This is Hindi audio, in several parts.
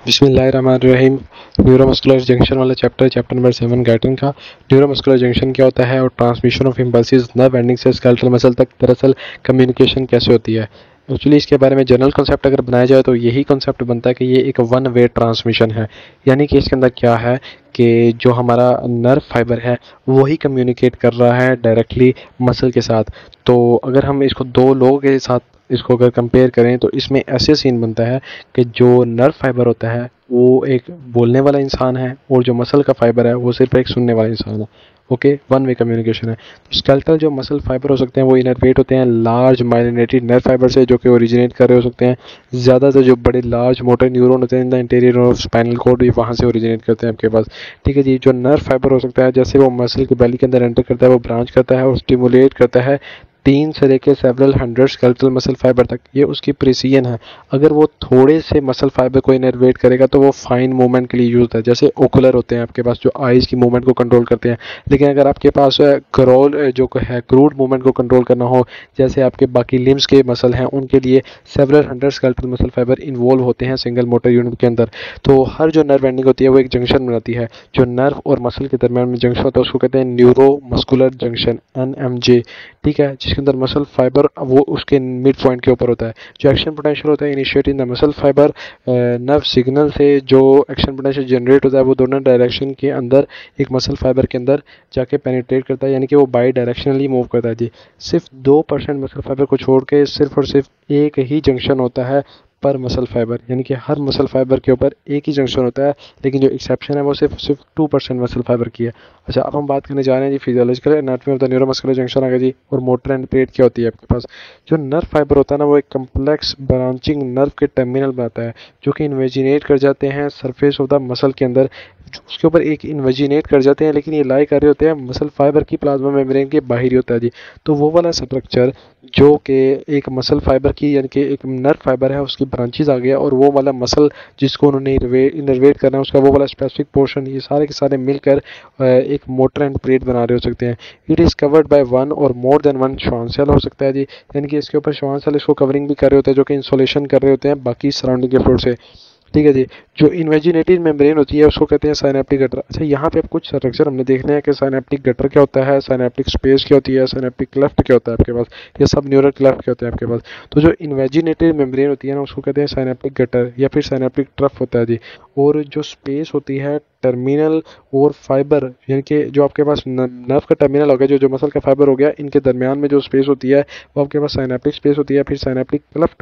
बिस्मिल्लाहिर्रहमानिर्रहीम। न्यूरोमस्कुलर जंक्शन वाला चैप्टर नंबर 7 गाइटन का। न्यूरोमस्कुलर जंक्शन क्या होता है और transmission of impulses nerve ending से स्केलेटल मसल तक दरअसल कम्युनिकेशन कैसे होती है। एक्चुअली इसके बारे में जनरल कॉन्सेप्ट अगर बनाया जाए तो यही कॉन्सेप्ट बनता है कि ये एक वन वे ट्रांसमिशन है। यानी कि इसके अंदर क्या है कि जो हमारा नर्व फाइबर है वही कम्युनिकेट कर रहा है डायरेक्टली मसल के साथ। तो अगर हम इसको दो लोगों के साथ इसको अगर कंपेयर करें तो इसमें ऐसे सीन बनता है कि जो नर्व फाइबर होता है वो एक बोलने वाला इंसान है और जो मसल का फाइबर है वो सिर्फ एक सुनने वाला इंसान है। ओके, वन वे कम्युनिकेशन है। तो स्केलेटल जो मसल फाइबर हो सकते हैं वो इनर्वेट होते हैं लार्ज माइलिनेटेड नर्व फाइबर से, जो कि ओरिजिनेट कर रहे हो सकते हैं। ज़्यादातर जो बड़े लार्ज मोटर न्यूरॉन होते हैं in the interior of spinal cord, ये वहाँ से ओरिजिनेट करते हैं आपके पास। ठीक है जी, जो नर्व फाइबर हो सकता है जैसे वो मसल के बेली के अंदर एंटर करता है वो ब्रांच करता है और स्टिमुलेट करता है 3 से लेकर several hundred skeletal muscle fibre तक। ये उसकी प्रिसीजन है। अगर वो थोड़े से मसल फाइबर को इनर्वेट करेगा तो वो फाइन मूवमेंट के लिए यूज होता है। जैसे ओकुलर होते हैं आपके पास जो आईज की मूवमेंट को कंट्रोल करते हैं। लेकिन अगर आपके पास क्रॉल जो है क्रूड मूवमेंट को कंट्रोल करना हो, जैसे आपके बाकी लिम्स के मसल हैं, उनके लिए several hundred skeletal muscle fibre involve होते हैं सिंगल मोटर यूनिट के अंदर। तो हर जो नर्व एंडिंग होती है वो एक जंक्शन बनाती है। जो नर्व और मसल के दरमियान में जंक्शन होता है उसको कहते हैं न्यूरो मस्कुलर जंक्शन, NMJ। ठीक है, जिसके अंदर मसल फाइबर वो उसके मिड पॉइंट के ऊपर होता है। जो एक्शन पोटेंशियल होता है initiate in the muscle fibre, nerve signal से जो एक्शन पोटेंशियल जनरेट होता है वो दोनों डायरेक्शन के अंदर एक मसल फाइबर के अंदर जाके पेनिट्रेट करता है, यानी कि वो बाई डायरेक्शनली मूव करता है जी। सिर्फ 2% मसल फाइबर को छोड़ के सिर्फ और सिर्फ एक ही जंक्शन होता है पर मसल फाइबर, यानी कि हर मसल फाइबर के ऊपर एक ही जंक्शन होता है। लेकिन जो एक्सेप्शन है वो सिर्फ सिर्फ 2% मसल फाइबर की है। अच्छा, अब हम बात करने जा रहे हैं जी physiological anatomy of the neuromuscular junction आ गया जी। और मोटर एंड प्लेट क्या होती है आपके पास। जो नर्व फाइबर होता है ना वो एक कम्प्लेक्स ब्रांचिंग नर्व के टर्मिनल बनाता है जो कि इन्वेजिनेट कर जाते हैं सरफेस ऑफ द मसल के अंदर। उसके ऊपर एक इन्वेजिनेट कर जाते हैं लेकिन ये लाई कर रहे होते हैं मसल फाइबर की प्लाज्मा मेम्ब्रेन के बाहर ही होता है जी। तो वो वाला स्ट्रक्चर जो कि एक मसल फाइबर की यानी कि एक नर्व फाइबर है उसकी ब्रांचेज आ गया और वो वाला मसल जिसको उन्होंने इनर्वेट करना है उसका वो वाला स्पेसिफिक पोर्शन, ये सारे के सारे मिलकर एक मोटर एंड प्लेट बना रहे हो सकते हैं। It is covered by one और more than one Schwann cell हो सकता है जी। यानी कि इसके ऊपर श्वान सेल इसको कवरिंग भी कर रहे होते हैं जो कि इंसुलेशन कर रहे होते हैं बाकी सराउंडिंग के फ्लूइड से। ठीक है जी। जो इन्वेजिनेटिव मेम्ब्रेन होती है उसको कहते हैं साइनेप्टिक गटर। अच्छा, यहाँ पे अब कुछ स्ट्रक्चर हमने देखने हैं कि साइनेप्टिक गटर क्या होता है, साइनेप्टिक स्पेस क्या होती है, साइनेप्टिक क्लेफ्ट क्या होता है आपके पास, ये सब न्यूरल क्लेफ्ट क्या होते हैं आपके पास। तो जो इन्वेजिनेटिव मेम्ब्रेन होती है ना उसको कहते हैं साइनेप्टिक गटर या फिर साइनेप्टिक ट्रफ होता है जी। और जो स्पेस होती है टर्मिनल और फाइबर, यानी कि जो आपके पास नर्व का टर्मिनल हो गया, जो जो मसल का फाइबर हो गया, इनके दरमियान में जो स्पेस होती है वो आपके पास साइनेप्टिक स्पेस होती है। फिर साइनेप्टिक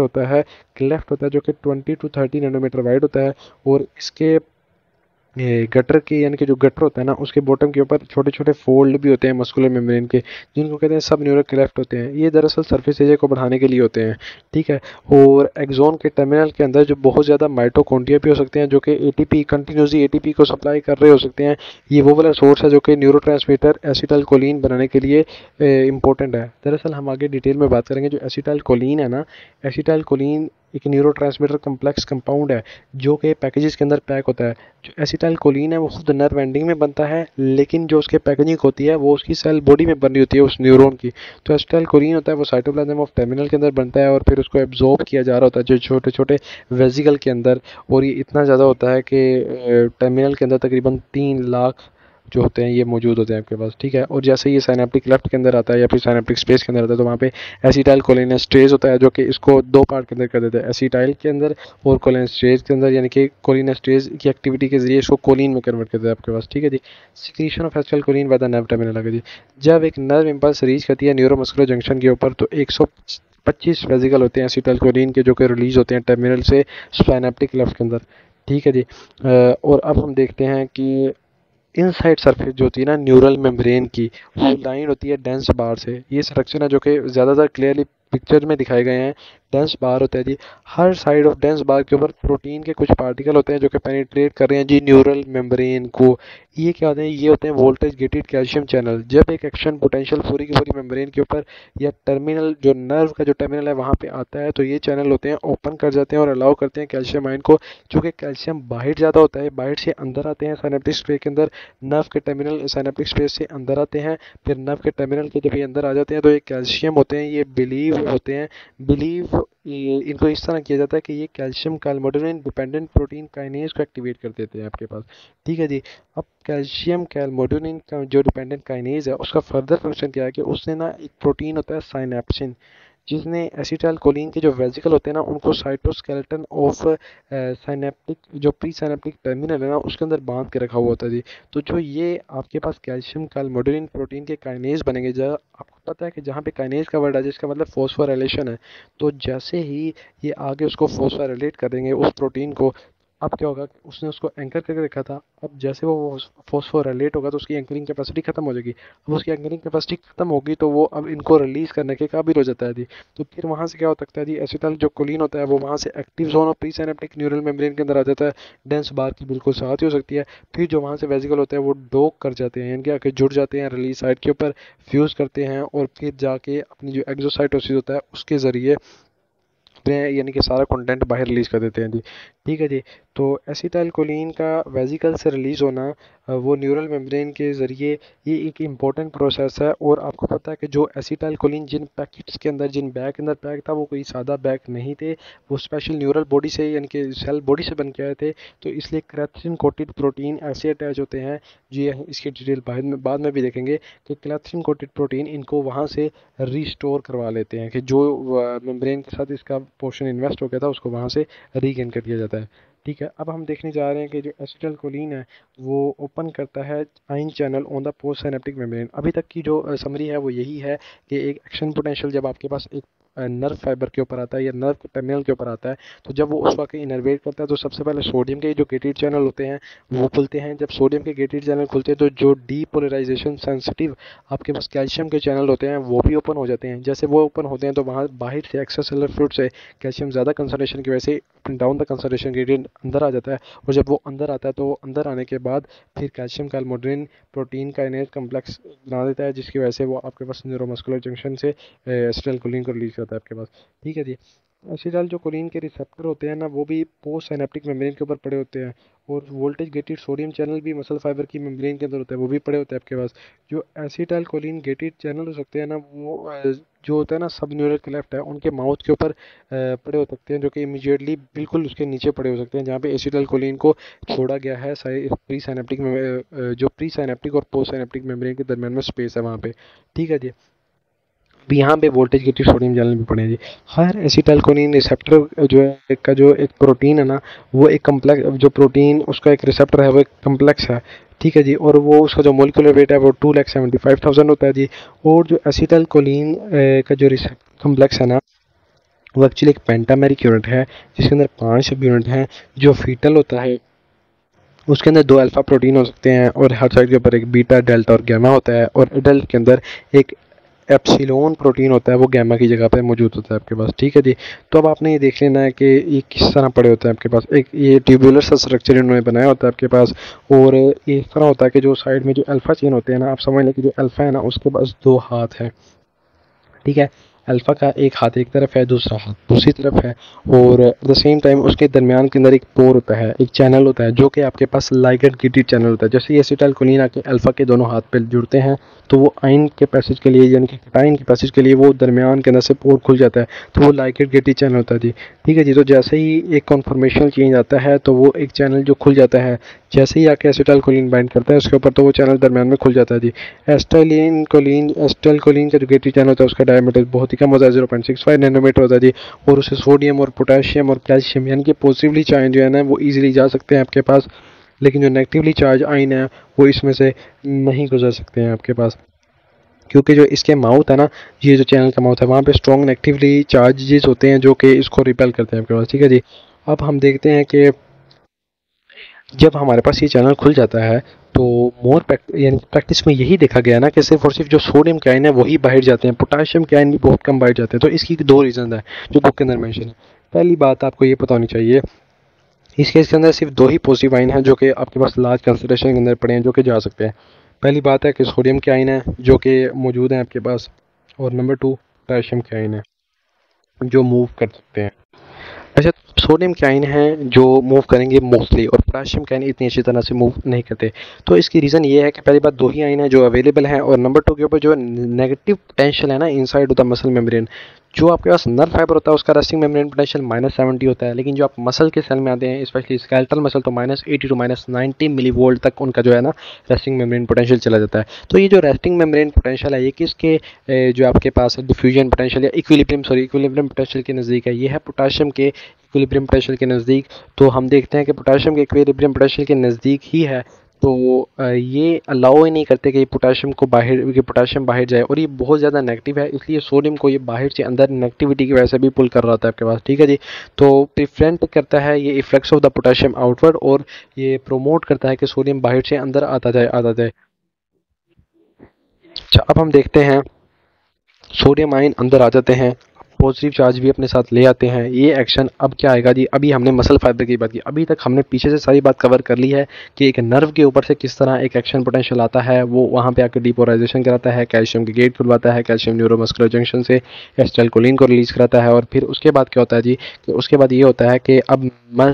क्लेफ्ट होता है जो कि 20 to 30 नैनोमीटर वाइड होता है। और इसके ये गटर के यानी कि जो गटर होता है ना उसके बॉटम के ऊपर छोटे छोटे फोल्ड भी होते हैं मस्कुलर मेम्ब्रेन के, जिनको कहते हैं सब न्यूरल क्लेफ्ट होते हैं। ये दरअसल सरफेस एरिया को बढ़ाने के लिए होते हैं। ठीक है। और एक्सोन के टर्मिनल के अंदर जो बहुत ज़्यादा माइटोकॉन्ड्रिया भी हो सकते हैं जो कि एटीपी कंटिन्यूसली एटीपी को सप्लाई कर रहे हो सकते हैं। ये वो वाला सोर्स है जो कि न्यूरोट्रांसमीटर एसिटाइलकोलिन बनाने के लिए इंपॉर्टेंट है। दरअसल हम आगे डिटेल में बात करेंगे। जो एसिटाइलकोलिन है ना, एसिटाइलकोलिन एक न्यूरोट्रांसमीटर कम्प्लेक्स कंपाउंड है जो कि पैकेजेस के अंदर पैक होता है। जो एसिटाइलकोलिन है वो खुद नर्व एंडिंग में बनता है, लेकिन जो उसके पैकेजिंग होती है वो उसकी सेल बॉडी में बन रही होती है उस न्यूरॉन की। तो एसिटाइलकोलिन होता है वो साइटोप्लाज्म ऑफ टर्मिनल के अंदर बनता है और फिर उसको एब्जॉर्ब किया जा रहा होता है जो छोटे छोटे वेजिकल के अंदर। और ये इतना ज़्यादा होता है कि टर्मिनल के अंदर तकरीबन 3 लाख जो होते हैं ये मौजूद होते हैं आपके पास। ठीक है। और जैसे ये साइनेप्टिक लेफ्ट के अंदर आता है या फिर साइनेप्टिक स्पेस के अंदर आता है तो वहाँ पे एसिटाइल कोलिनेस्ट्रेज होता है जो कि इसको 2 पार्ट के अंदर कर देता है, एसिटाइल के अंदर और कोलिनेस्ट्रेज के अंदर, यानी कि कोलिनेस्ट्रेज की एक्टिविटी के जरिए इसको कोलिन में कन्वर्ट कर देता है आपके पास। ठीक है जी। Secretion of acetylcholine by the nerve terminal जी। जब एक नर्व इम्पल्स रीच करती है न्यूरोमस्कुलर जंक्शन के ऊपर तो 125 वेजिकल होते हैं एसिटाइल कोलिन के जो कि रिलीज होते हैं टर्मिनल से साइनेप्टिक लेफ्ट के अंदर। ठीक है जी। और अब हम देखते हैं कि इनसाइड सरफेस जो होती है ना न्यूरल मेम्ब्रेन की, वो लाइन होती है डेंस बार से। ये स्ट्रक्चर है जो कि ज़्यादातर क्लियरली पिक्चर में दिखाए गए हैं। डेंस बार होता है जी। हर साइड ऑफ डेंस बार के ऊपर प्रोटीन के कुछ पार्टिकल होते हैं जो कि पेनिट्रेट कर रहे हैं जी न्यूरल मेम्ब्रेन को। ये क्या होते हैं, ये होते हैं वोल्टेज गेटेड कैल्शियम चैनल। जब एक एक्शन पोटेंशियल पूरी की पूरी मेम्ब्रेन के ऊपर या टर्मिनल जो नर्व का जो टर्मिनल है वहाँ पे आता है तो ये चैनल होते हैं ओपन कर जाते हैं और अलाउ करते हैं कैल्शियम आयन को। चूँकि कैल्शियम बाहर ज़्यादा होता है, बाहर से अंदर आते हैं साइनेप्टिक स्पेस के अंदर, नर्व के टर्मिनल साइनेप्टिक स्पेस से अंदर आते हैं। फिर नर्व के टर्मिनल के जब ये अंदर आ जाते हैं तो ये कैल्शियम होते हैं, ये बिलीव होते हैं। बिलीव इनको इस तरह किया जाता है कि ये calcium calmodulin dependent protein kinase को एक्टिवेट कर देते हैं आपके पास। ठीक है जी। अब कैल्शियम कैलमोडोनिन का जो डिपेंडेंट काइनेज है उसका फर्दर फंक्शन क्या है कि उसने ना एक प्रोटीन होता है साइनेप्सिन, जिसने एसिटाइल कोलिन के जो वेसिकल होते हैं ना उनको साइटोस्केलेटन ऑफ साइनेप्टिक जो प्री साइनेप्टिक टर्मिनल है ना उसके अंदर बांध के रखा हुआ होता है जी। तो जो ये आपके पास कैल्शियम कैलमोडोनिन प्रोटीन के काइनेज बनेंगे, जहाँ आपको पता है कि जहाँ पे काइनेज का वर्ड है जिसका मतलब फॉस्फोराइलेशन है, तो जैसे ही ये आगे उसको फॉस्फोराइलेट कर देंगे उस प्रोटीन को, अब क्या होगा, उसने उसको एंकर करके रखा था, अब जैसे वो फॉस्फोराइलेट होगा तो उसकी एंकरिंग कैपेसिटी खत्म हो जाएगी। अब उसकी एंकरिंग कैपेसिटी खत्म होगी तो वो अब इनको रिलीज करने के काबिल हो जाता है जी। तो फिर वहां से क्या हो सकता है जी, एसिटाइल जो कोलिन होता है वो वहां से एक्टिव जोन और प्री सिनेप्टिक न्यूरल मेम्ब्रेन के अंदर आ जाता है, डेंस बार की बिल्कुल साथ ही हो सकती है। फिर जो वहां से वेसिकल होते हैं वो डोक कर जाते हैं, इनके आके जुड़ जाते हैं रिलीज साइट के ऊपर, फ्यूज करते हैं और फिर जाके अपनी जो एक्सोसाइटोसिस होता है उसके जरिए यानी कि सारा कंटेंट बाहर रिलीज कर देते हैं जी। ठीक है जी। तो एसिटाइल कोलिन का वेसिकल से रिलीज होना वो न्यूरल मेम्ब्रेन के ज़रिए, ये एक इम्पॉर्टेंट प्रोसेस है। और आपको पता है कि जो एसिटाइल कोलिन जिन पैकेट्स के अंदर जिन बैग के अंदर पैक था वो कोई सादा बैग नहीं थे, वो स्पेशल न्यूरल बॉडी से यानी कि सेल बॉडी से बन के आए थे। तो इसलिए क्लैथ्रिन कोटेड प्रोटीन ऐसे अटैच होते हैं जी, इसकी डिटेल बाद में भी देखेंगे कि क्लैथ्रिन कोटेड प्रोटीन इनको वहाँ से रिस्टोर करवा लेते हैं कि जो मेम्ब्रेन के साथ इसका पोर्शन इन्वेस्ट हो गया था उसको वहाँ से रीगेन कर दिया जाता है। ठीक है। अब हम देखने जा रहे हैं कि जो एसिटाइल कोलिन है वो ओपन करता है ion channel on the postsynaptic membrane. अभी तक की जो समरी है वो यही है कि एक एक्शन पोटेंशियल जब आपके पास एक नर्व फाइबर के ऊपर आता है या नर्व टर्मिनल के ऊपर आता है, तो जब वो उस वक्त इनर्वेट करता है तो सबसे पहले सोडियम के जो गेटेड चैनल होते हैं वो खुलते हैं। जब सोडियम के गेटेड चैनल खुलते हैं तो जो डीपोलराइजेशन सेंसिटिव आपके पास कैल्शियम के चैनल होते हैं वो भी ओपन हो जाते हैं। जैसे वो ओपन होते हैं तो वहाँ बाहर से एक्स्ट्रा सेलुलर फ्लूइड से कैल्शियम ज़्यादा कंसनट्रेशन की वजह से डाउन द कंसनट्रेशन ग्रेडियंट अंदर आ जाता है, और जब वो अंदर आता है तो अंदर आने के बाद फिर कैल्शियम कैलमोड्रिन प्रोटीन का इनेट कम्प्लेक्स बना देता है, जिसकी वजह से वो आपके पास न्यूरोमस्कुलर जंक्शन से एसिटाइल कोलिन को रिलीज करता है आपके पास। ठीक है जी। एसिटाइल जो कोलिन के रिसेप्टर होते हैं ना वो भी पोस्ट साइनेप्टिक मेम्ब्रेन के ऊपर पड़े होते हैं, और वोल्टेज गेटेड सोडियम चैनल भी मसल फाइबर की मेम्ब्रेन के अंदर होता है, वो भी पड़े होते हैं आपके पास। जो एसिटाइल कोलिन गेटेड चैनल हो सकते हैं ना वो जो होता है ना सब न्यूरल क्लेफ्ट है उनके माउथ के ऊपर पड़े हो सकते हैं, जो कि इमीडिएटली बिल्कुल उसके नीचे पड़े हो सकते हैं जहाँ पे एसिटाइल कोलिन को छोड़ा गया है प्री साइनेप्टिक जो प्री साइनेप्टिक और पोस्ट साइनेप्टिक मेम्ब्रेन के दरमियान में स्पेस है वहाँ पे। ठीक है जी। भी यहाँ पे वोल्टेज गेटेड सोडियम चैनल भी पड़े हैं जी। हर एसिटाइल कोलिन रिसेप्टर जो है का जो एक प्रोटीन है ना वो एक कम्प्लेक्स जो प्रोटीन उसका एक रिसेप्टर है वो एक कम्प्लेक्स है। ठीक है जी। और वो उसका जो मोलिकुलर वेट है वो 2,75,000 होता है जी। और जो एसिटाइल कोलिन का जो रिसेप्टर कम्प्लेक्स है ना वो एक्चुअली एक पेंटामेरिक यूनिट है जिसके अंदर 5 सब यूनिट हैं। जो फीटल होता है उसके अंदर 2 अल्फा प्रोटीन हो सकते हैं और हर साइड के ऊपर एक बीटा डेल्टा और गैमा होता है, और एडल्ट के अंदर एक एप्सिलॉन प्रोटीन होता है वो गैमा की जगह पे मौजूद होता है आपके पास। ठीक है जी। तो अब आपने ये देख लेना है कि ये किस तरह पड़े होते हैं आपके पास। एक ये ट्यूबुलर सा स्ट्रक्चर इन्होंने बनाया होता है आपके पास, और ये इस तरह होता है कि जो साइड में जो अल्फा चेन होते हैं ना, आप समझ लें कि जो अल्फा है ना उसके पास 2 हाथ हैं। ठीक है। अल्फा का एक हाथ एक तरफ है, दूसरा हाथ दूसरी तरफ है, और एट द सेम टाइम उसके दरमियान के अंदर एक पोर होता है, एक चैनल होता है जो कि आपके पास लाइगेंड गेटेड चैनल होता है। जैसे ये एसिटाइल कोलिन आके अल्फा के दोनों हाथ पे जुड़ते हैं तो वो आयन के पैसेज के लिए यानी कि कैटायन के पैसेज के लिए वो दरमियान के अंदर से पोर खुल जाता है, तो वो लाइगेंड गेटेड चैनल होता है जी। ठीक है जी। तो जैसे ही एक कॉन्फर्मेशनल चेंज आता है तो वो एक चैनल जो खुल जाता है, जैसे ही आके एसिटाइल कोलिन बाइंड करता है उसके ऊपर तो वो चैनल दरमियान में खुल जाता है जी। एसिटाइल कोलिन का जो गेटेड चैनल होता है उसका डायमीटर बहुत ही कम होता है, 0.65 नैनोमीटर होता है जी। और उससे सोडियम और पोटेशियम और कैल्शियम यानी कि पॉजिटिवली चार्ज जो है ना वो इजीली जा सकते हैं आपके पास, लेकिन जो नेगेटिवली चार्ज आयन है वो इसमें से नहीं गुजर सकते हैं आपके पास, क्योंकि जो इसके माउथ है ना, ये जो चैनल का माउथ है वहाँ पे स्ट्रॉन्ग नेगेटिवली चार्जेस होते हैं जो कि इसको रिपेल करते हैं आपके पास। ठीक है जी। अब हम देखते हैं कि जब हमारे पास ये चैनल खुल जाता है तो यानी प्रैक्टिस में यही देखा गया ना कि सिर्फ और सिर्फ जो सोडियम के आयन है वही बाहर जाते हैं, पोटाशियम के आयन भी बहुत कम बाहर जाते हैं। तो इसकी 2 रीज़न है जो बुक के अंदर मेंशन है। पहली बात आपको ये पता होनी चाहिए, इस केस के अंदर सिर्फ 2 ही पॉजिटिव आयन हैं जो कि आपके पास लार्ज कंसंट्रेशन के अंदर पड़े हैं जो कि जा सकते हैं। पहली बात है कि सोडियम के आयन है जो कि मौजूद हैं आपके पास, और नंबर 2 पोटाशियम के आयन है जो मूव कर सकते हैं। अच्छा, सोडियम के आयन हैं जो मूव करेंगे मोस्टली, और पोटाशियम के आयन इतनी अच्छी तरह से मूव नहीं करते। तो इसकी रीज़न ये है कि पहली बात 2 ही आयन हैं जो अवेलेबल हैं, और नंबर 2 के ऊपर जो नेगेटिव पोटेंशियल है ना inside of the muscle membrane, जो आपके पास नर्व फाइबर होता है उसका रेस्टिंग मेम्ब्रेन पोटेंशियल -70 होता है, लेकिन जो आप मसल के सेल में आते हैं स्पेशली स्केलेटल मसल तो -80 टू -90 मिली वोल्ट तक उनका जो है ना रेस्टिंग मेम्ब्रेन पोटेंशियल चला जाता है। तो ये जो रेस्टिंग मेम्ब्रेन पोटेंशियल है ये किसके जो आपके पास डिफ्यूजन पोटेंशियल या इक्विलिब्रियम पोटेंशियल के नज़दीक है, ये है पोटाशियम के इक्विलिब्रियम पोटेंशियल के नज़दीक। तो हम देखते हैं कि पोटाशियम के इक्विलिब्रियम पोटेंशियल के नज़दीक ही है, तो ये अलाउ ही नहीं करते कि पोटाशियम बाहर जाए, और ये बहुत ज़्यादा नेगेटिव है, इसलिए सोडियम को ये बाहर से अंदर नेगेटिविटी की वजह से भी पुल कर रहा होता है आपके पास। ठीक है जी, तो प्रिवेंट करता है ये efflux of the potassium outward, और ये प्रोमोट करता है कि सोडियम बाहर से अंदर आता जाए। अच्छा, अब हम देखते हैं सोडियम आयन अंदर आ जाते हैं, पॉजिटिव चार्ज भी अपने साथ ले आते हैं। ये एक्शन अब क्या आएगा जी, अभी हमने मसल फाइबर की बात की, अभी तक हमने पीछे से सारी बात कवर कर ली है कि एक नर्व के ऊपर से किस तरह एक एक्शन पोटेंशियल आता है, वो वहाँ पे आकर डिपोलाइजेशन कराता है, कैल्शियम के गेट खुलवाता है, कैल्शियम न्यूरोमस्कुलर जंक्शन से एसिटाइलकोलिन को रिलीज कराता है, और फिर उसके बाद क्या होता है जी कि उसके बाद ये होता है कि अब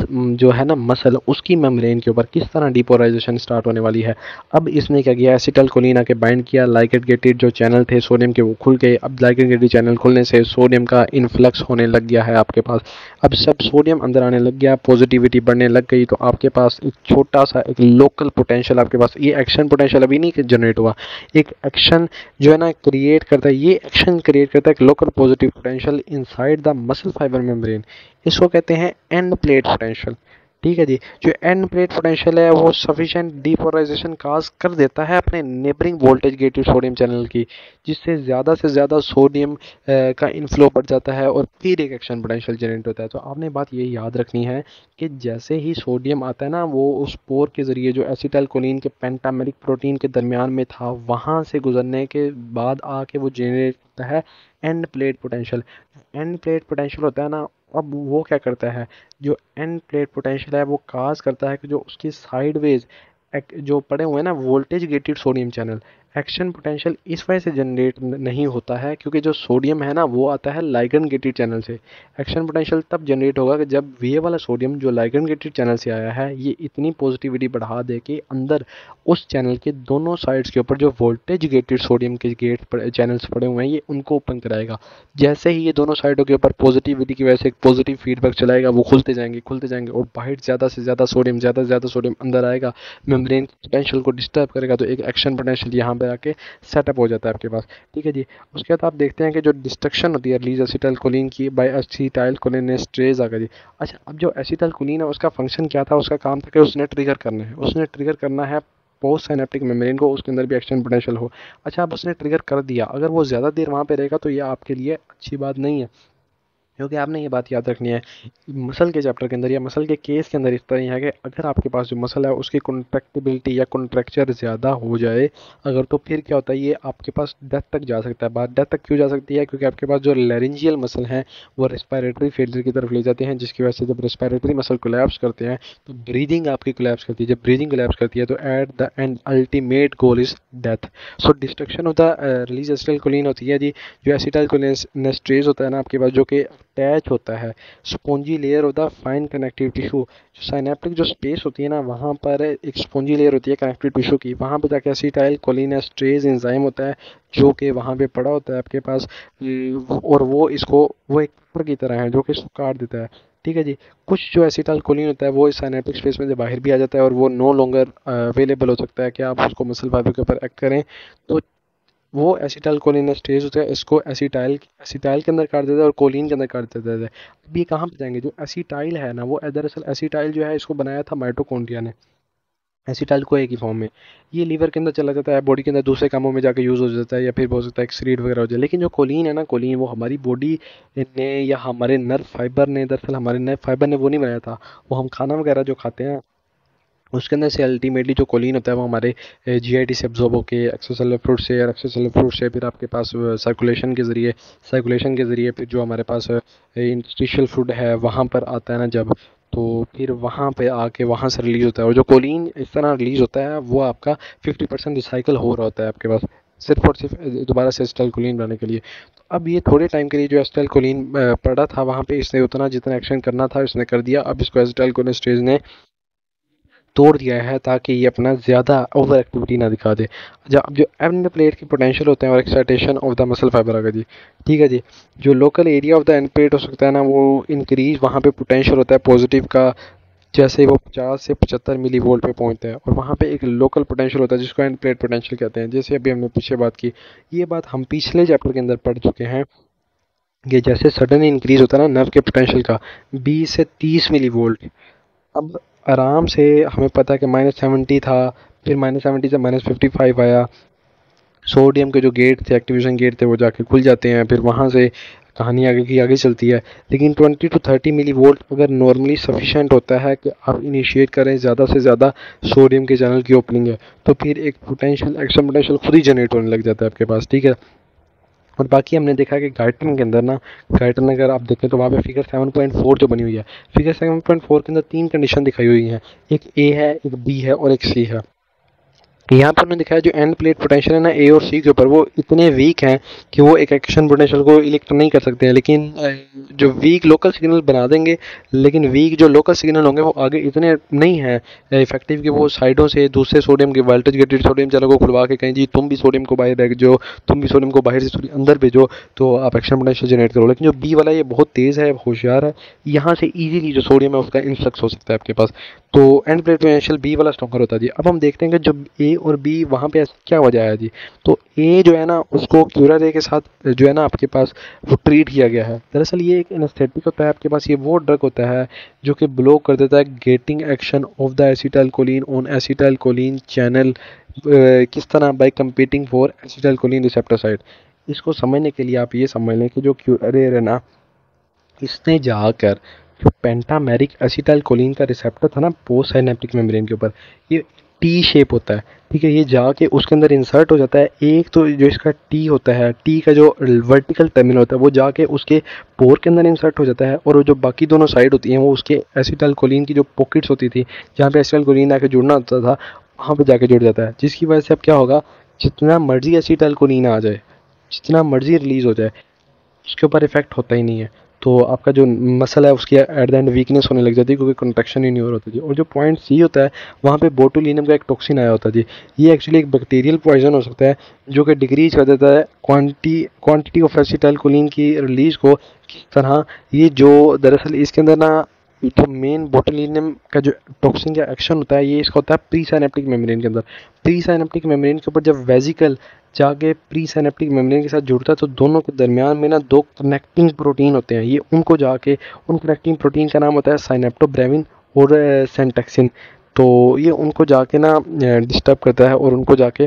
जो है ना मसल उसकी मेम्ब्रेन के ऊपर किस तरह डिपोलाइजेशन स्टार्ट होने वाली है। अब इसने क्या किया, एसिटाइलकोलिन आके बाइंड किया, लाइगेंड गेटेड जो चैनल थे सोडियम के वो खुल गए। अब लाइगेंड गेटेड चैनल खुलने से सोडियम का इन्फ्लक्स होने लग गया है आपके पास, अब सब सोडियम अंदर आने लग गया, पॉजिटिविटी बढ़ने लग गई, तो आपके पास एक छोटा सा एक लोकल पोटेंशियल आपके पास, ये एक्शन पोटेंशियल अभी नहीं जनरेट हुआ, एक एक्शन जो है ना क्रिएट करता है, ये एक्शन क्रिएट करता है एक local positive potential inside the muscle fibre membrane, इसको कहते हैं एंड प्लेट पोटेंशियल। ठीक है जी, जो एंड प्लेट पोटेंशियल है वो सफिशिएंट डीपोलराइजेशन काज कर देता है अपने neighbouring voltage gated sodium channel की, जिससे ज़्यादा से ज़्यादा सोडियम का इनफ्लो बढ़ जाता है और फिर एक एक्शन पोटेंशियल जनरेट होता है। तो आपने बात ये याद रखनी है कि जैसे ही सोडियम आता है ना, वो उस पोर के ज़रिए जो एसिटाइलकोलिन के पेंटामेरिक प्रोटीन के दरमियान में था वहाँ से गुजरने के बाद आके वो जनरेट होता है end plate potential. End plate potential होता है ना, अब वो क्या करता है, जो एंड प्लेट पोटेंशियल है वो काज करता है कि जो उसकी साइडवेज जो पड़े हुए हैं ना voltage gated sodium channel, action potential इस वजह से जनरेट नहीं होता है क्योंकि जो सोडियम है ना वो आता है लाइगेंड गेटेड चैनल से। एक्शन पोटेंशियल तब जनरेट होगा कि जब ये वाला सोडियम जो लाइगेंड गेटेड चैनल से आया है ये इतनी पॉजिटिविटी बढ़ा दे कि अंदर उस चैनल के दोनों साइड्स के ऊपर जो वोल्टेज गेटेड सोडियम के चैनल्स पड़े हुए हैं ये उनको ओपन कराएगा। जैसे ही ये दोनों साइडों के ऊपर पॉजिटिविटी की वजह से एक पॉजिटिव फीडबैक चलाएगा, वो खुलते जाएंगे और बाहर ज़्यादा से ज़्यादा सोडियम अंदर आएगा, मेम्ब्रेन पोटेंशियल को डिस्टर्ब करेगा, तो एक एक्शन पोटेंशियल यहाँ पे आके सेटअप हो जाता है आपके पास। ठीक है जी, उसके बाद आप देखते हैं कि जो डिस्ट्रक्शन होती है रिलीज एसिटाइलकोलिन की बाय एसिटाइलकोलिनेस्ट्रेज आ गई। अच्छा, अब जो एसिटाइलकोलिन है उसका फंक्शन क्या था, उसका काम था कि उसने ट्रिगर करना है पोस्ट साइनेप्टिक मेम्ब्रेन को, उसके अंदर भी एक्शन पोटेंशियल हो। अच्छा, अब उसने ट्रिगर कर दिया, अगर वो ज़्यादा देर वहाँ पे रहेगा तो ये आपके लिए अच्छी बात नहीं है, क्योंकि आपने ये बात याद रखनी है मसल के चैप्टर के अंदर या मसल के केस के अंदर इस तरह ही है कि अगर आपके पास जो मसल है उसकी कॉन्ट्रैक्टिबिलिटी या कॉन्ट्रैक्चर ज़्यादा हो जाए अगर, तो फिर क्या होता है ये आपके पास डेथ तक जा सकता है। बात डेथ तक क्यों जा सकती है, क्योंकि आपके पास जो लैरिंजियल मसल हैं वो रेस्पिरेटरी फेलियर की तरफ ले जाते हैं, जिसकी वजह से जब रेस्पिरेटरी मसल कोलैप्स करते हैं तो ब्रीदिंग आपकी कोलैप्स करती है, जब ब्रीदिंग कोलैप्स करती है तो at the end ultimate goal is death. So destruction of the release acetylcholine होती है जी, जो एसिटाइलकोलिनेस्ट्रेज होता है ना आपके पास, जो कि अटैच होता है spongy layer of the fine connective tissue, जो साइनेप्टिक जो स्पेस होती है ना वहाँ पर एक स्पॉन्जी लेयर होती है कनेक्टिव टिश्यू की, वहाँ पर जाके एसिटाइलकोलिनेस्ट्रेज एंजाइम होता है जो कि वहाँ पे पड़ा होता है आपके पास, और वो एक पत्थर की तरह है जो कि इसको काट देता है। ठीक है जी, कुछ जो एसिटाइलकोलिन होता है वो इस साइनेप्टिक स्पेस में से बाहर भी आ जाता है और वो नो लॉन्गर अवेलेबल हो सकता है कि आप उसको मसल फाइबर के ऊपर एक्ट करें, तो वो एसिटाइलकोलिनेस्टेज होता है, इसको एसिटाइल के अंदर काट देता है और कोलिन के अंदर काट देता है। अब ये कहाँ पे जाएंगे, जो एसिटाइल है ना वो दरअसल एसिटाइल जो है इसको बनाया था माइटोकॉन्ड्रिया ने, एसिटाइल को एक ही फॉर्म में, ये लीवर के अंदर चला जाता है, बॉडी के अंदर दूसरे कामों में जाकर यूज़ हो जाता है या फिर हो सकता है एक्सक्रीट वगैरह हो जाए। लेकिन जो कोलिन है ना, कोलिन वो हमारी बॉडी ने या हमारे नर्व फाइबर ने, दरअसल हमारे नर्व फाइबर ने वो नहीं बनाया था, वो हम खाना वगैरह जो खाते हैं उसके अंदर से अल्टीमेटली जो कोलिन होता है वो हमारे जीआईटी से एब्जॉर्ब होकर एक्स्ट्रासेलुलर फ्रूट से, और एक्स्ट्रासेलुलर फ्रूट से फिर आपके पास सर्कुलेशन के ज़रिए फिर जो हमारे पास इंटरस्टिशियल फ्लूइड है वहाँ पर आता है ना जब, तो फिर वहाँ पे आके वहाँ से रिलीज़ होता है, और जो कोलिन इस तरह रिलीज़ होता है वो आपका 50% रिसाइकल हो रहा होता है आपके पास, सिर्फ और सिर्फ दोबारा से एसिटाइलकोलिन बनाने के लिए। तो अब ये थोड़े टाइम के लिए जो एसिटाइलकोलिन पड़ा था वहाँ पे, इसने उतना जितना एक्शन करना था इसने कर दिया, अब इसको एसिटाइलकोलिनेस्टेज ने तोड़ दिया है ताकि ये अपना ज़्यादा ओवर एक्टिविटी ना दिखा दे। जो एंड प्लेट की पोटेंशियल होते हैं और excitation of the muscle fibre आएगा जी, ठीक है जी। जो local area of the end plate हो सकता है ना, वो इंक्रीज वहाँ पे पोटेंशियल होता है पॉजिटिव का, जैसे वो 50 से 75 मिली वोल्ट पे पहुंचता है, और वहाँ पे एक लोकल पोटेंशियल होता है जिसको एंड प्लेट पोटेंशियल कहते हैं। जैसे अभी हमने पीछे बात की, ये बात हम पिछले चैप्टर के अंदर पढ़ चुके हैं कि जैसे सडन इंक्रीज होता है ना नर्व के पोटेंशियल का 20 से 30 मिली वोल्ट, अब आराम से हमें पता है कि -70 था, फिर -70 से -55 आया, सोडियम के जो गेट थे, एक्टिवेशन गेट थे, वो जाके खुल जाते हैं, फिर वहाँ से कहानी आगे की आगे चलती है। लेकिन 20 to 30 मिली वोल्ट अगर नॉर्मली सफिशेंट होता है कि आप इनिशिएट करें ज़्यादा से ज़्यादा सोडियम के चैनल की ओपनिंग है, तो फिर एक पोटेंशियल एक्शन पोटेंशियल खुद ही जनरेट होने लग जाता है आपके पास, ठीक है। और बाकी हमने देखा कि गाइटन के अंदर ना, गाइटन अगर आप देखें तो वहाँ पे फिगर 7.4 जो बनी हुई है, फिगर 7.4 के अंदर 3 कंडीशन दिखाई हुई हैं, एक ए है, एक बी है और एक सी है। यहाँ पर उन्होंने दिखाया जो एंड प्लेट पोटेंशियल है ना ए और सी के ऊपर, वो इतने वीक हैं कि वो एक एक्शन पोटेंशियल को इलेक्ट नहीं कर सकते हैं, लेकिन जो वीक लोकल सिग्नल बना देंगे, लेकिन वीक जो लोकल सिग्नल होंगे वो आगे इतने नहीं हैं इफेक्टिव कि वो साइडों से दूसरे सोडियम के वोल्टेज गेटेड सोडियम चैनल को खुलवा के कहें जी तुम भी सोडियम को बाहर भेजो, तुम भी सोडियम को बाहर से अंदर भेजो, तो आप एक्शन पोटेंशियल जनरेट करो। लेकिन जो बी वाला ये बहुत तेज़ है, होशियार है, यहाँ से ईजिली जो सोडियम है उसका इन्फ्लक्स हो सकता है आपके पास, तो एंड प्लेट पोटेंशियल बी वाला स्ट्रॉन्गर होता है जी। अब हम देखते हैं कि जब ए और बी वहाँ पे ऐसा क्या वजह है जी, तो ए जो है ना उसको क्यूरारे के साथ जो है ना आपके पास वो ट्रीट किया गया है। दरअसल ये एक एनेस्थेटिक होता है आपके पास, ये वो ड्रग होता है जो कि ब्लॉक कर देता है gating action of the acetylcholine on acetylcholine channel, किस तरह by competing for acetylcholine receptor site. इसको समझने के लिए आप ये समझ लें कि जो क्यूरारे है ना, इसने जाकर जो पेंटामेरिक एसिटाइलकोलिन का रिसेप्टर था ना पोस्ट साइनेप्टिक मेम्ब्रेन के ऊपर, ये टी शेप होता है, ठीक है, ये जाके उसके अंदर इंसर्ट हो जाता है। एक तो जो इसका टी होता है, टी का जो वर्टिकल टर्मिनल होता है वो जाके उसके पोर के अंदर इंसर्ट हो जाता है, और जो बाकी दोनों साइड होती हैं वो उसके एसिटाइलकोलिन की जो पॉकेट्स होती थी जहाँ पे एसिटाइलकोलिन आके जुड़ना होता था, वहाँ पे जाके जुड़ जाता है, जिसकी वजह से अब क्या होगा, जितना मर्जी एसिटाइलकोलिन आ जाए, जितना मर्जी रिलीज हो जाए, उसके ऊपर इफेक्ट होता ही नहीं है। तो आपका जो मसल है उसकी एट द एंड वीकनेस होने लग जाती है, क्योंकि कंट्रैक्शन ही नहीं हो रहा होता जी। और जो पॉइंट सी होता है वहाँ पे बोटुलिनम का एक टॉक्सिन आया होता है जी, ये एक्चुअली एक बैक्टीरियल पॉइजन हो सकता है जो कि डिक्रीज कर देता है क्वांटिटी ऑफ एसिटाइलकोलिन की रिलीज को। किस तरह, ये जो दरअसल इसके अंदर ना जो मेन बोटुलिनम का जो टॉक्सिन का एक्शन होता है, ये इसका होता है प्री साइनेप्टिक मेम्ब्रेन के अंदर। प्री साइनेप्टिक मेम्ब्रेन के ऊपर जब वेजिकल जाके प्री साइनेप्टिक मेम्ब्रेन के साथ जुड़ता है तो दोनों के दरमियान में ना दो कनेक्टिंग प्रोटीन होते हैं, ये उनको जाके उन कनेक्टिंग प्रोटीन का नाम होता है साइनेप्टोब्रेविन और सेंटेक्सिन। तो ये उनको जाके ना डिस्टर्ब करता है और उनको जाके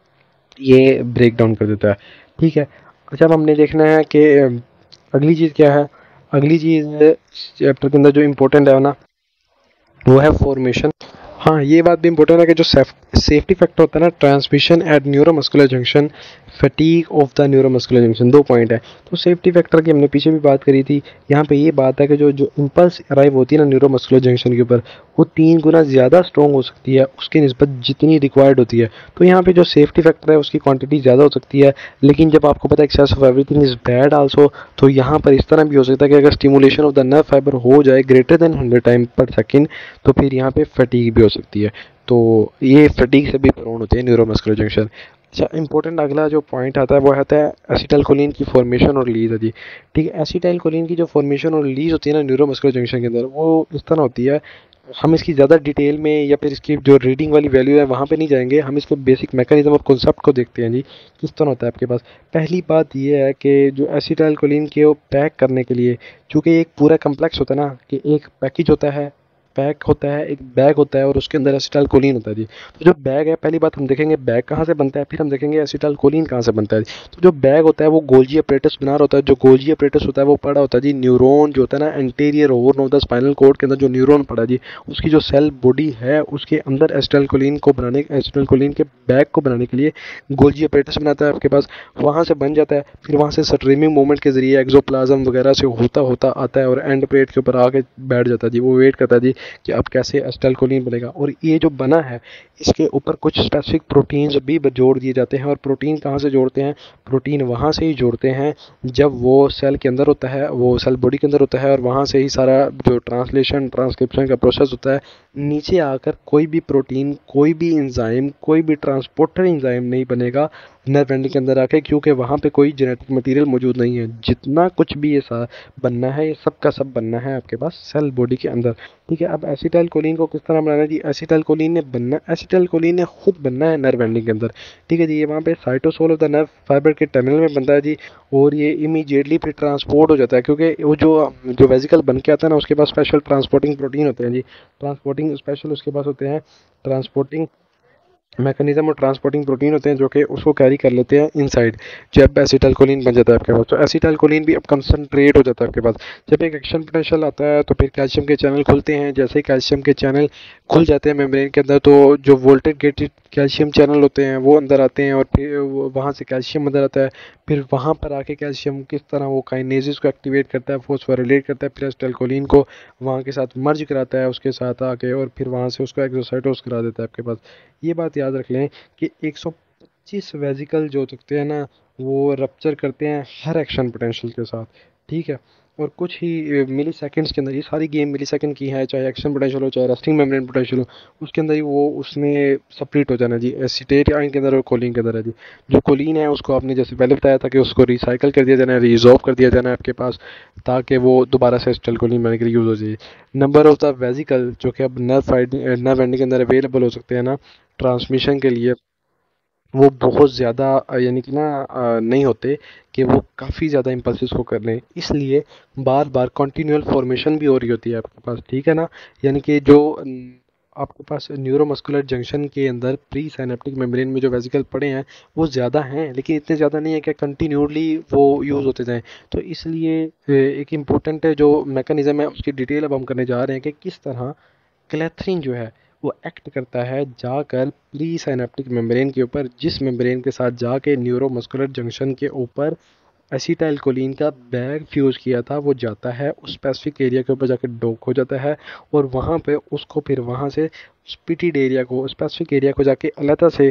ये ब्रेक डाउन कर देता है, ठीक है। अच्छा, अब हमने देखना है कि अगली चीज़ क्या है। अगली चीज़ चैप्टर के अंदर जो इम्पोर्टेंट है ना, वो है फॉर्मेशन। हाँ, ये बात भी इम्पोर्टेंट है कि जो सेफ्टी फैक्टर होता है ना, transmission at neuromuscular junction, fatigue of the neuromuscular junction, 2 point है। तो सेफ्टी फैक्टर की हमने पीछे भी बात करी थी, यहाँ पे ये बात है कि जो जो इम्पल्स अराइव होती है ना न्यूरोमस्कुलर जंक्शन के ऊपर, वो 3 गुना ज़्यादा स्ट्रॉन्ग हो सकती है उसकी निस्बत जितनी रिक्वायर्ड होती है। तो यहाँ पे जो सेफ्टी फैक्टर है उसकी क्वांटिटी ज़्यादा हो सकती है, लेकिन जब आपको पता है excess of everything is bad also, तो यहाँ पर इस तरह भी हो सकता है कि अगर stimulation of the nerve fibre हो जाए greater than 100 time per second, तो फिर यहाँ पे फटीग भी हो सकती है। तो ये फटीग से भी प्रोन होते हैं न्यूरोमस्कुलर जंक्शन। अच्छा, इंपॉर्टेंट अगला जो पॉइंट आता है वो आता है एसिटाइलकोलिन की फॉर्मेशन और रिलीज है जी, ठीक है। एसिटाइलकोलिन की जो फॉर्मेशन और रिलीज होती है ना न्यूरोमस्कुलर जंक्शन के अंदर, वो इस तरह होती है, हम इसकी ज़्यादा डिटेल में या फिर इसकी जो रीडिंग वाली वैल्यू है वहाँ पे नहीं जाएंगे, हम इसके बेसिक मैकेनिज्म और कॉन्सेप्ट को देखते हैं जी, किस तरह होता है आपके पास। पहली बात ये है कि जो एसिटाइलकोलिन के वो पैक करने के लिए, चूँकि एक पूरा कम्प्लेक्स होता है ना, कि एक पैकेज होता है, पैक होता है, एक बैग होता है और उसके अंदर एसिटाइलकोलिन होता है जी। तो जो बैग है, पहली बात हम देखेंगे बैग कहाँ से बनता है, फिर हम देखेंगे एसिटाइलकोलिन कहाँ से बनता है जी। तो जो बैग होता है वो गोल्जी अपरेटस बना रहा होता है, जो गोल्जी अपरेटस होता है वो पड़ा होता है जी न्यूरॉन जो होता है ना anterior horn of the spinal cord के अंदर जो न्यूरॉन पड़ा जी, उसकी जो सेल बॉडी है उसके अंदर एसिटाइलकोलिन के बैग को बनाने के लिए गोल्जी अपरेटस बनाता है आपके पास, वहाँ से बन जाता है, फिर वहाँ से स्ट्रीमिंग मूवमेंट के जरिए एक्सोप्लाज्म वगैरह से होता होता आता है और एंड प्लेट के ऊपर आके बैठ जाता है जी, वो वेट करता है जी कि अब कैसे एसिटाइलकोलिन बनेगा। और ये जो बना है इसके ऊपर कुछ स्पेसिफिक प्रोटीन्स भी जोड़ दिए जाते हैं। और प्रोटीन कहाँ से जोड़ते हैं? प्रोटीन वहाँ से ही जोड़ते हैं जब वो सेल के अंदर होता है, वो सेल बॉडी के अंदर होता है, और वहाँ से ही सारा जो ट्रांसलेशन ट्रांसक्रिप्शन का प्रोसेस होता है। नीचे आकर कोई भी प्रोटीन, कोई भी इंजाइम, कोई भी ट्रांसपोर्टर इंजाइम नहीं बनेगा नर्व एंडिंग के अंदर आके, क्योंकि वहाँ पे कोई जेनेटिक मटेरियल मौजूद नहीं है। जितना कुछ भी ये बनना है, ये सब का सब बनना है आपके पास सेल बॉडी के अंदर। ठीक है, अब एसिटाइलकोलिन को किस तरह बनाना है जी? एसिटाइलकोलिन ने खुद बनना है नर्व एंडिंग के अंदर। ठीक है जी, ये वहाँ पे cytosol of the nerve fibre के टर्मिनल में बनता है जी। और ये इमीडिएटली फिर ट्रांसपोर्ट हो जाता है, क्योंकि वो जो वेजिकल बन के आता है ना, उसके पास स्पेशल ट्रांसपोर्टिंग प्रोटीन होते हैं जी। ट्रांसपोर्टिंग स्पेशल उसके पास होते हैं ट्रांसपोर्टिंग मैकेनिज्म और ट्रांसपोर्टिंग प्रोटीन होते हैं जो कि उसको कैरी कर लेते हैं इनसाइड। जब एसिटाइलकोलिन बन जाता है आपके पास, तो एसिटाइलकोलिन भी अब कंसंट्रेट हो जाता है आपके पास। जब एक एक्शन पोटेंशियल आता है तो फिर कैल्शियम के चैनल खुलते हैं। जैसे ही कैल्शियम के चैनल खुल जाते हैं मेम्ब्रेन के अंदर, तो जो वोल्टेज गेटेड कैल्शियम चैनल होते हैं वो अंदर आते हैं, और फिर वहाँ से कैल्शियम अंदर आता है। फिर वहाँ पर आके कैल्शियम किस तरह वो काइनेसिस को एक्टिवेट करता है, फोस्फोरिलेट करता है, फिर एसिटाइलकोलिन को वहाँ के साथ मर्ज कराता है उसके साथ आके, और फिर वहाँ से उसको एक्सोसाइटोस करा देता है आपके पास। ये बात याद रख लें कि 125 वेजिकल जो होते हैं ना, वो रप्चर करते हैं हर एक्शन पोटेंशियल के साथ। ठीक है, और कुछ ही मिली सेकेंड्स के अंदर, ये सारी गेम मिली सेकेंड की है, चाहे एक्शन पोटेंशियल हो चाहे रेस्टिंग मेम्ब्रेन पोटेंशियल हो, उसके अंदर ही वो उसने सेपरेट हो जाना जी। एसीटेट आयन के अंदर और कोलिन के अंदर है जी। जो कोलिन है उसको आपने जैसे पहले बताया था कि उसको रिसाइकल कर दिया जाना है, रिजॉल्व कर दिया जाना है आपके पास, ताकि वो दोबारा से एसिटाइलकोलिन बनने के लिए यूज़ हो जाए। नंबर ऑफ द वेजिकल जो कि अब नर्व एंडिंग के अंदर अवेलेबल हो सकते हैं ना ट्रांसमिशन के लिए, वो बहुत ज़्यादा यानी कि ना नहीं होते कि वो काफ़ी ज़्यादा इम्पल्सिस को कर लें। इसलिए बार बार कॉन्टिन्यूअल फॉर्मेशन भी हो रही होती है आपके पास। ठीक है ना, यानी कि जो आपके पास न्यूरोमस्कुलर जंक्शन के अंदर प्री साइनेप्टिक मेम्ब्रेन में जो वेसिकल पड़े हैं वो ज़्यादा हैं, लेकिन इतने ज़्यादा नहीं है कि कंटिन्यूली वो यूज़ होते जाएँ। तो इसलिए एक इम्पोर्टेंट है जो मैकेनिज़्म है उसकी डिटेल अब हम करने जा रहे हैं कि किस तरह क्लैथरिन जो है वो एक्ट करता है जाकर प्री साइनेप्टिक मेम्ब्रेन के ऊपर, जिस मेम्ब्रेन के साथ जाके न्यूरोमस्कुलर जंक्शन के ऊपर एसिटाइलकोलिन का बैग फ्यूज़ किया था, वो जाता है उस स्पेसिफिक एरिया के ऊपर जाकर डॉक हो जाता है, और वहाँ पे उसको फिर वहाँ से स्पिटिड एरिया को, स्पेसिफिक एरिया को जाके अलग से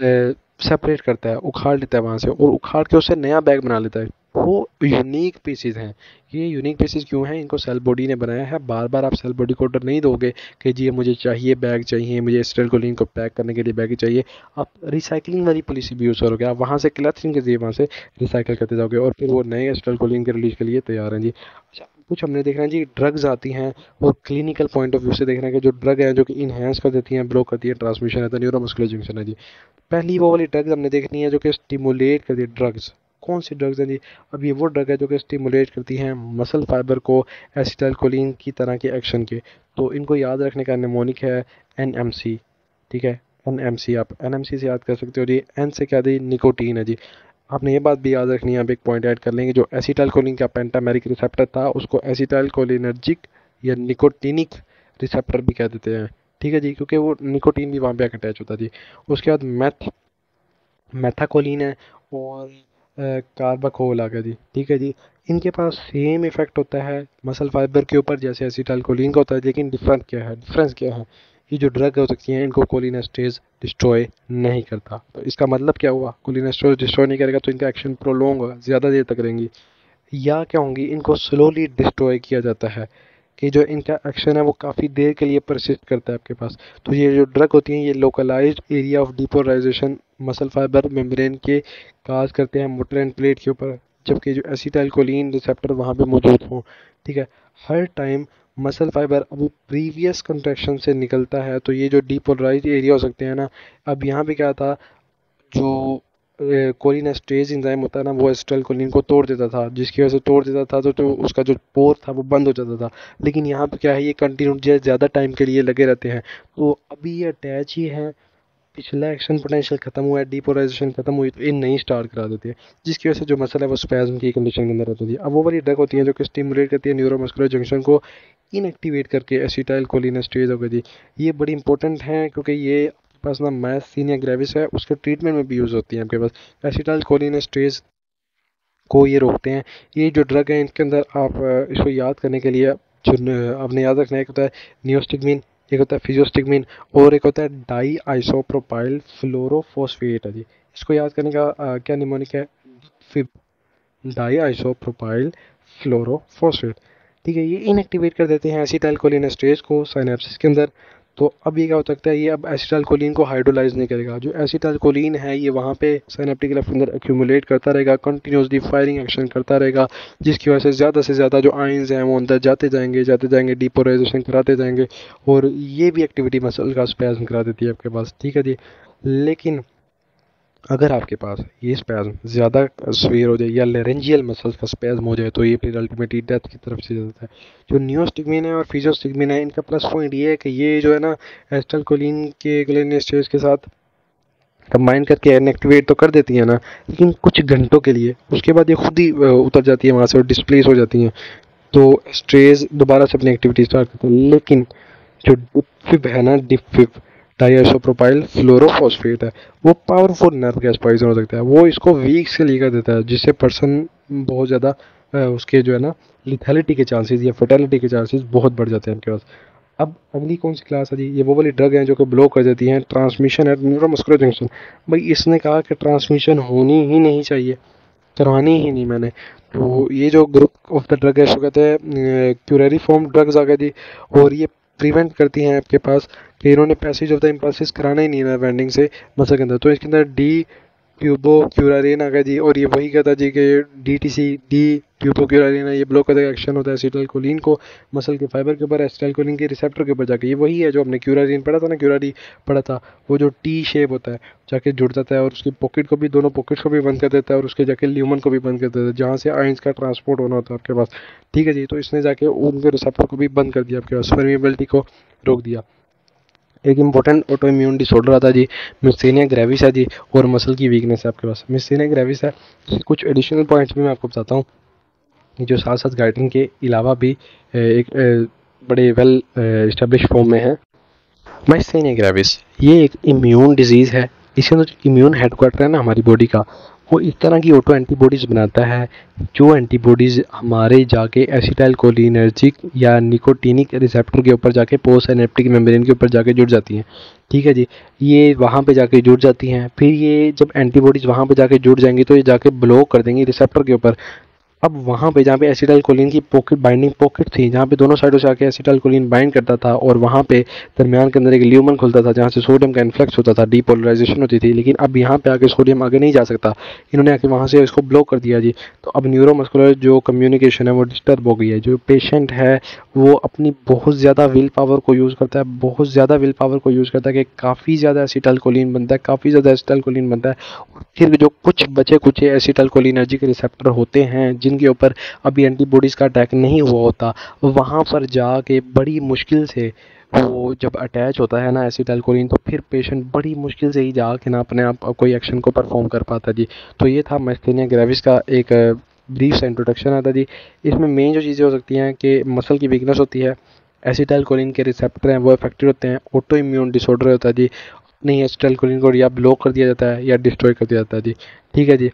सेपरेट करता है, उखाड़ लेता है वहाँ से, और उखाड़ के उससे नया बैग बना लेता है। वो यूनिक पीसीज हैं। ये यूनिक पीसीज क्यों हैं? इनको सेल बॉडी ने बनाया है। बार बार आप सेल बॉडी को ऑर्डर नहीं दोगे कि जी मुझे चाहिए बैग चाहिए, मुझे एसिटाइलकोलिन को पैक करने के लिए बैग चाहिए। आप रिसाइकलिंग वाली पॉलिसी भी यूज़ करोगे, आप वहाँ से क्लैथरिन के जरिए वहाँ से रिसाइकिल करते जाओगे, और फिर वो नए एसिटाइलकोलिन के रिलीज के लिए तैयार हैं जी। अच्छा, कुछ हमने देखना है जी, ड्रग्स आती हैं और क्लिनिकल पॉइंट ऑफ व्यू से देखना है कि जो ड्रग है जो कि इन्हेंस कर देती हैं, ब्लॉक करती है ट्रांसमिशन है, तो न्यूरोमस्कुलर जंक्शन है जी। पहली वो वाली ड्रग्स हमने देखनी है जो कि स्टिमुलेट करती है। ड्रग्स कौन सी ड्रग्स हैं जी? अब ये वो ड्रग है जो कि स्टिमुलेट करती हैं मसल फाइबर को एसिटाइलकोलिन की तरह के एक्शन के। तो इनको याद रखने का निमोनिक है एनएमसी। ठीक है, एनएमसी, आप एनएमसी से याद कर सकते हो जी। एन से क्या दी? निकोटीन है जी। आपने ये बात भी याद रखनी है, आप एक पॉइंट ऐड कर लेंगे, जो एसिटाइलकोलिन का पेंटामेरिक रिसेप्टर था उसको एसिटाइलकोलिनर्जिक या निकोटिनिक रिसेप्टर भी कह देते हैं। ठीक है जी, क्योंकि वो निकोटीन भी वहाँ पे अटैच होता है जी। उसके बाद मेथाकोलिन है, और कार्बाकोल आ गया जी। ठीक है जी, इनके पास सेम इफेक्ट होता है मसल फाइबर के ऊपर जैसे एसिटाइलकोलिन का होता है, लेकिन डिफरेंस क्या है? ये जो ड्रग हो सकती हैं इनको कोलिनेस्टेज डिस्ट्रॉय नहीं करता। तो इसका मतलब क्या हुआ? कोलिनेस्टेज डिस्ट्रॉय नहीं करेगा तो इनका एक्शन प्रोलॉन्ग होगा, ज़्यादा देर तक रहेंगी। या क्या होंगी? इनको स्लोली डिस्ट्रॉय किया जाता है, कि जो इनका एक्शन है वो काफ़ी देर के लिए परसिस्ट करता है आपके पास। तो ये जो ड्रग होती हैं ये localised area of depolarisation muscle fibre membrane के काज करते हैं मोटर एंड प्लेट के ऊपर, जबकि जो एसिटाइलकोलिन रिसेप्टर वहाँ पे मौजूद हों। ठीक है, हर टाइम मसल फाइबर अभी प्रीवियस कंट्रैक्शन से निकलता है तो ये जो डिपोलराइज्ड एरिया हो सकते हैं ना, अब यहाँ पे क्या था, जो कोलिनेस्टेज एंजाइम होता है ना वो एसिटाइलकोलिन को तोड़ देता था, जिसकी वजह से तोड़ देता था तो उसका जो पोर था वो बंद हो जाता था। लेकिन यहाँ पे क्या है, ये कंटिन्यू ज़्यादा टाइम के लिए लगे रहते हैं, तो अभी ये अटैच ही है। पिछला एक्शन पोटेंशियल खत्म हुआ है, डिपोलराइजेशन खत्म हुई, तो ये नई स्टार्ट करा देती है, जिसकी वजह से जो मसल है वो स्पैज्म की कंडीशन के अंदर रहती है। अब वो वाली ड्रग होती है जो कि स्टिमुलेट करती है न्यूरोमस्कुलर जंक्शन को इनएक्टिवेट करके एसिटाइलकोलिनेस्टेज हो गई जी। ये बड़ी इंपॉर्टेंट है क्योंकि ये आपके पास ना मायस्थीनिया ग्रेविस है उसके ट्रीटमेंट में भी यूज़ होती है आपके पास। एसिटाइलकोलिनेस्टेज को ये रोकते हैं। ये जो ड्रग है इनके अंदर आप इसको याद करने के लिए आपने याद रखना है, एक होता है नियोस्टिग्मीन, एक होता है फिजियोस्टिग्मीन, और एक होता है डाई आइसोप्रोपाइल फ्लोरोफॉस्फेट है जी। इसको याद करने का क्या निमोनिक है, फिब, डाई आइसोप्रोपाइल फ्लोरोफॉस्फेट। ठीक है, ये इनएक्टिवेट कर देते हैं एसिटाइलकोलिनेस्टेरेज को साइनेप्सिस के अंदर। तो अब ये क्या हो सकता है, ये अब एसिटाइलकोलिन को हाइड्रोलाइज नहीं करेगा। जो एसिटाइलकोलिन है ये वहाँ पे साइनेप्टिक क्लेफ्ट के अंदर एक्यूमुलेट करता रहेगा, कंटिन्यूसली फायरिंग एक्शन करता रहेगा, जिसकी वजह से ज़्यादा जो आयंस हैं वो अंदर जाते जाएंगे, डीपोलराइजेशन कराते जाएंगे, और ये भी एक्टिविटी मसल का स्पैज्म करा देती है आपके पास। ठीक है जी। लेकिन अगर आपके पास ये स्पैज्म ज़्यादा स्वीयर हो जाए या लेरेंजियल मसल्स का स्पैज्म हो जाए तो ये फिर अल्टीमेटली डेथ की तरफ से जाता है। जो नियोस्टिग्मिन है और फिजियोस्टिग्मिन है, इनका प्लस पॉइंट ये है कि ये जो है ना एसिटाइलकोलिन के कोलिनेस्टेरेज के साथ कंबाइन करके इनएक्टिवेट तो कर देती है ना, लेकिन कुछ घंटों के लिए, उसके बाद ये खुद ही उतर जाती है वहाँ से और डिस्प्लेस हो जाती हैं। तो स्ट्रेस दोबारा से अपनी एक्टिविटी स्टार्ट करते हैं। लेकिन जो डिफिब है ना, डिफिब डाइसोप्रोपाइल फ्लोरोफॉस्फेट है, वो पावरफुल नर्व गैस पॉइजन हो सकता है। वो इसको वीक्स के लिए कर देता है, जिससे पर्सन बहुत ज़्यादा उसके जो है ना लिथैलिटी के चांसेस या फर्टेलिटी के चांसेस बहुत बढ़ जाते हैं उनके पास। अब अगली कौन सी क्लास है जी, ये वो वाली ड्रग है जो कि ब्लॉक कर देती हैं ट्रांसमिशन एट न्यूरोमस्कुलर जंक्शन। भाई इसने कहा कि ट्रांसमिशन होनी ही नहीं चाहिए, करवानी ही नहीं मैंने। तो ये जो ग्रुप ऑफ द ड्रग है इसको कहते हैं क्यूरेरी फॉर्म ड्रग्स आ गए जी, और ये प्रिवेंट करती हैं आपके पास कि इन्होंने पैसेज ऑफ द इम्पल्सिस कराना ही नहीं है वेंडिंग से मसल के अंदर। तो इसके अंदर डी ट्यूबोक्यूरारिन आ गया जी, और ये वही कहता है जी कि डीटीसी डी ट्यूबोक्यूरारिन है, ये ब्लॉक का एक्शन होता है एसिटाइलकोलिन को मसल के फाइबर के ऊपर, एसिटाइलकोलिन के रिसेप्टर के ऊपर जाके। ये वही है जो हमने क्यूरारिन पढ़ा था ना, क्यूरारी पढ़ा था, वो जो टी शेप होता है जाके जुड़ जाता है और उसकी पॉकेट को भी, दोनों पॉकेट्स को भी बंद कर देता है, और उसके जाके ल्यूमन को भी बंद कर देता है जहाँ से आयंस का ट्रांसपोर्ट होना होता है आपके पास। ठीक है जी, तो इसने जाके उनके रिसेप्टर को भी बंद कर दिया, आपके पास परमिएबिलिटी को रोक दिया। एक इंपॉर्टेंट ऑटो इम्यून डिसऑर्डर आता है जी, मिस्थेनिया ग्रेविस है जी, और मसल की वीकनेस है आपके पास। मिस्थेनिया ग्रेविस है, कुछ एडिशनल पॉइंट्स भी मैं आपको बताता हूँ जो साथ साथ गाइडिंग के अलावा भी एक बड़े वेल इस्टेब्लिश फॉर्म में है। माइस्थेनिया ग्रेविस ये एक इम्यून डिजीज़ है। इसके अंदर जो इम्यून हेडक्वार्टर है ना हमारी बॉडी का, वो इस तरह की ऑटो एंटीबॉडीज़ बनाता है, जो एंटीबॉडीज़ हमारे जाके एसिटाइलकोलिनर्जिक या निकोटीनिक रिसेप्टर के ऊपर जाके पोस्ट सिनेप्टिक मेम्ब्रेन के ऊपर जाके जुड़ जाती हैं। ठीक है जी, ये वहाँ पे जाके जुड़ जाती हैं, फिर ये जब एंटीबॉडीज़ वहाँ पे जाके जुड़ जाएंगी तो ये जाके ब्लॉक कर देंगी रिसेप्टर के ऊपर। अब वहाँ पे जहाँ पे एसिटाइलकोलिन की पॉकेट बाइंडिंग पॉकेट थी, जहाँ पे दोनों साइडों से आके एसिटाइलकोलिन बाइंड करता था, और वहाँ पे दरमियान के अंदर एक ल्यूमन खुलता था जहाँ से सोडियम का इन्फ्लक्स होता था, डीपोलराइजेशन होती थी। लेकिन अब यहाँ पे आके सोडियम आगे नहीं जा सकता, इन्होंने आके वहाँ से इसको ब्लॉक कर दिया जी। तो अब न्यूरोमस्कुलर जो कम्युनिकेशन है वो डिस्टर्ब हो गई है। जो पेशेंट है वो अपनी बहुत ज़्यादा विल पावर को यूज़ करता है, बहुत ज़्यादा विल पावर को यूज़ करता है कि काफ़ी ज़्यादा एसिटाइलकोलिन बनता है, काफ़ी ज़्यादा एसिटाइलकोलिन बनता है। और फिर जो कुछ बचे कुछ एसिटाइलकोलिनर्जिक रिसेप्टर होते हैं जिनके ऊपर अभी एंटीबॉडीज़ का अटैक नहीं हुआ होता, वहाँ पर जाके बड़ी मुश्किल से वो जब अटैच होता है ना एसिटाइलकोलिन, तो फिर पेशेंट बड़ी मुश्किल से ही जाके ना अपने आप कोई एक्शन को परफॉर्म कर पाता जी। तो ये था माइस्थेनिया ग्रेविस का एक ब्रीफ सा इंट्रोडक्शन आता जी। इसमें मेन जो चीज़ें हो सकती हैं कि मसल की वीकनेस होती है, एसिटाइलकोलिन के रिसेप्टर हैं वो अफेक्टेड होते हैं, ऑटो इम्यून डिसऑर्डर होता है जी, नहीं एसिटाइलकोलिन को या ब्लॉक कर दिया जाता है या डिस्ट्रॉय कर दिया जाता है जी। ठीक है जी।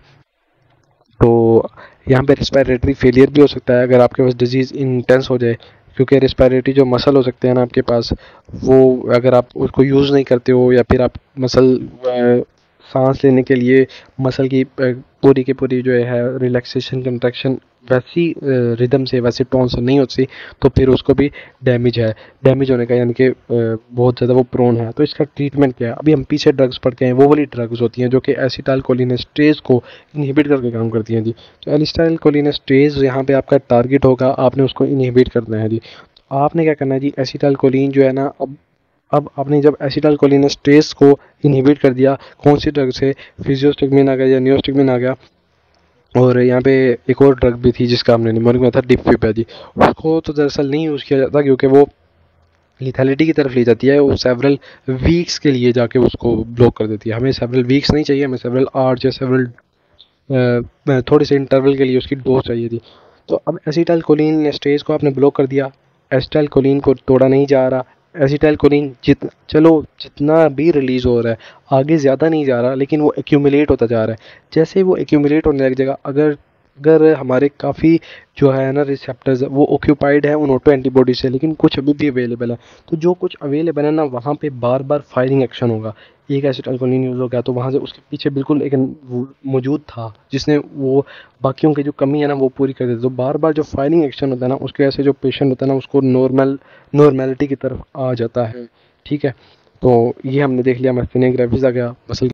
तो यहाँ पे रिस्पायरेटरी फेलियर भी हो सकता है अगर आपके पास डिजीज़ इंटेंस हो जाए, क्योंकि रिस्पायरेटरी जो मसल हो सकते हैं ना आपके पास, वो अगर आप उसको यूज़ नहीं करते हो, या फिर आप मसल सांस लेने के लिए मसल की पूरी की पूरी जो है रिलैक्सेशन कंट्रैक्शन वैसी रिदम से, वैसे टोन से नहीं होती, तो फिर उसको भी डैमेज है, डैमेज होने का, यानी कि बहुत ज़्यादा वो प्रोन है। तो इसका ट्रीटमेंट क्या है, अभी हम पीछे ड्रग्स पढ़ के हैं, वो वाली ड्रग्स होती हैं जो कि एसिटाइलकोलिनेस्टेरेज को इनहिबिट करके काम करती हैं जी। तो एसिटाइलकोलिनेस्टेरेज यहाँ पे आपका टारगेट होगा, आपने उसको इनहिबिट करना है जी। तो आपने क्या करना है जी, एसिटाइलकोलिन जो है ना, अब आपने जब एसिटाइलकोलिनेस्टेरेज को इनहिबिट कर दिया, कौन सी ड्रग से, फिजियोस्टिग्मिन आ गया या नियोस्टिग्मिन आ गया, और यहाँ पे एक और ड्रग भी थी जिसका हमने निमोनिक में था, डिफिब है जी। उसको तो दरअसल नहीं यूज़ किया जाता क्योंकि वो लिथैलिटी की तरफ ले जाती है, वो सेवरल वीक्स के लिए जाके उसको ब्लॉक कर देती है। हमें सेवरल वीक्स नहीं चाहिए, हमें सेवरल आवर्स या सेवरल थोड़े से इंटरवल के लिए उसकी डोज चाहिए थी। तो अब एसिटाइलकोलिनेस्टेरेज को आपने ब्लॉक कर दिया, एसिटाइलकोलिन को तोड़ा नहीं जा रहा, एसिटाइलकोलिन जितना भी रिलीज़ हो रहा है आगे ज़्यादा नहीं जा रहा, लेकिन वो एक्यूमुलेट होता जा रहा है। जैसे वो एक्यूमुलेट होने लग जाएगा, अगर अगर हमारे काफ़ी जो है ना रिसेप्टर्स वो ऑक्यूपाइड है उन ऑटो एंटीबॉडी से, लेकिन कुछ अभी भी अवेलेबल है, तो जो कुछ अवेलेबल है ना वहाँ पे बार बार फायरिंग एक्शन होगा। एक एसिटाइलकोलिन यूज़ हो गया तो वहाँ से उसके पीछे बिल्कुल एक मौजूद था जिसने वो बाकियों की जो कमी है ना वो पूरी कर देता। तो बार बार जो फायरिंग एक्शन होता है ना उसकी वजह से जो पेशेंट होता है ना उसको नॉर्मेलिटी की तरफ आ जाता है। ठीक है, तो ये हमने देख लिया, मस्तिष्क ग्रेविस आ गया, मसल